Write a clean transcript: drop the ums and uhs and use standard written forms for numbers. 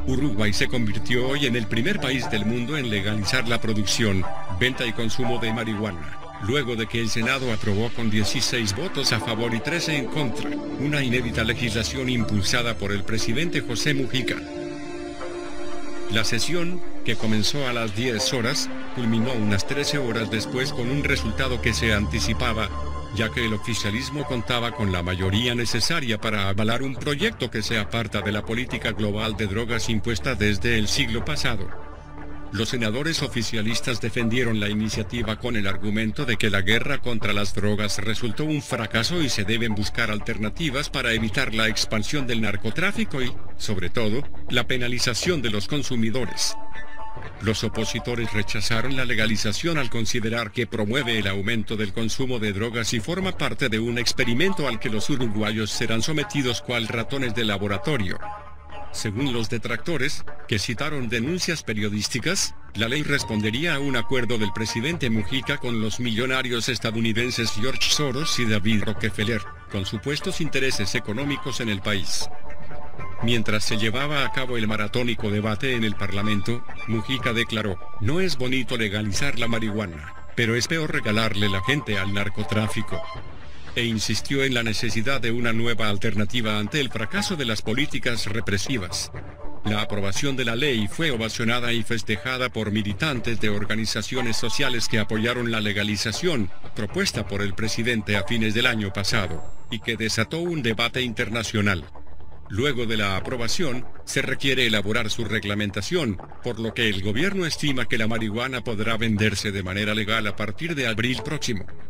Uruguay se convirtió hoy en el primer país del mundo en legalizar la producción, venta y consumo de marihuana, luego de que el Senado aprobó con 16 votos a favor y 13 en contra, una inédita legislación impulsada por el presidente José Mujica. La sesión, que comenzó a las 10 horas, culminó unas 13 horas después con un resultado que se anticipaba, ya que el oficialismo contaba con la mayoría necesaria para avalar un proyecto que se aparta de la política global de drogas impuesta desde el siglo pasado. Los senadores oficialistas defendieron la iniciativa con el argumento de que la guerra contra las drogas resultó un fracaso y se deben buscar alternativas para evitar la expansión del narcotráfico y, sobre todo, la penalización de los consumidores. Los opositores rechazaron la legalización al considerar que promueve el aumento del consumo de drogas y forma parte de un experimento al que los uruguayos serán sometidos cual ratones de laboratorio. Según los detractores, que citaron denuncias periodísticas, la ley respondería a un acuerdo del presidente Mujica con los millonarios estadounidenses George Soros y David Rockefeller, con supuestos intereses económicos en el país. Mientras se llevaba a cabo el maratónico debate en el Parlamento, Mujica declaró: "No es bonito legalizar la marihuana, pero es peor regalarle la gente al narcotráfico", e insistió en la necesidad de una nueva alternativa ante el fracaso de las políticas represivas. La aprobación de la ley fue ovacionada y festejada por militantes de organizaciones sociales que apoyaron la legalización, propuesta por el presidente a fines del año pasado, y que desató un debate internacional. Luego de la aprobación, se requiere elaborar su reglamentación, por lo que el gobierno estima que la marihuana podrá venderse de manera legal a partir de abril próximo.